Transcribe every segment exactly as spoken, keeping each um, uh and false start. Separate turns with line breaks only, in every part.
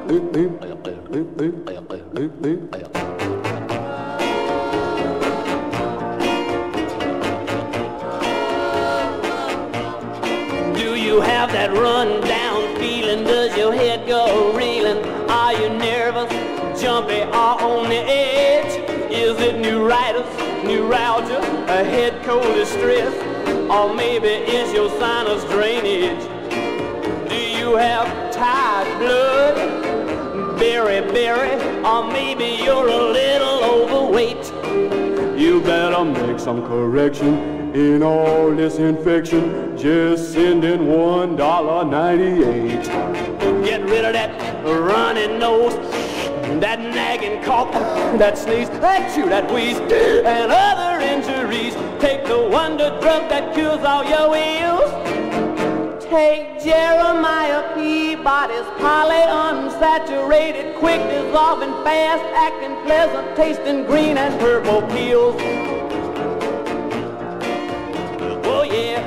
Do you have that run down feeling? Does your head go reeling? Are you nervous, jumpy, or on the edge? Is it neuritis, neuralgia, a head cold distress? Or maybe is your sinus drainage? Do you have tired blood, berry-berry, or maybe you're a little overweight? You better make some correction in all this infection. Just send in one dollar ninety-eight. Get rid of that running nose, that nagging cough, that sneeze, that chew, that wheeze, and other injuries. Take the wonder drug that cures all your ills. Take Jeremiah Peabody's polyunsaturated, quick dissolving, fast acting, pleasant tasting green and purple pills. Oh yeah.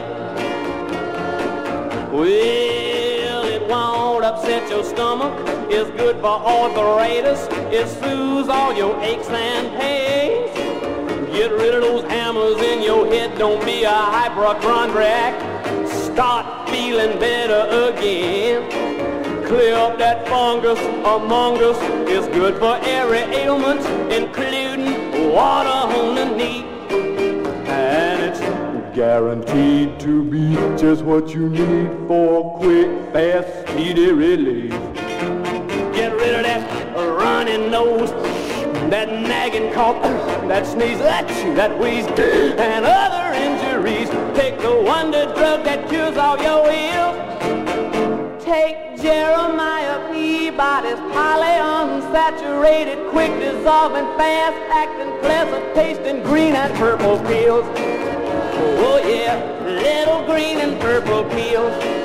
Well, it won't upset your stomach. It's good for arthritis. It soothes all your aches and pains. Get rid of those hammers in your head. Don't be a hypochondriac. Start feeling better again. Clear up that fungus among us. It's good for every ailment, including water on the knee. And it's guaranteed to be just what you need for quick, fast, speedy relief. Get rid of that running nose, that nagging cough, that sneeze, that chew, that wheeze, and other injuries. Take the wonder drug that cures all your ills. Take Jeremiah Peabody's polyunsaturated, quick dissolving, fast acting, pleasant tasting green and purple pills. Oh yeah, little green and purple pills.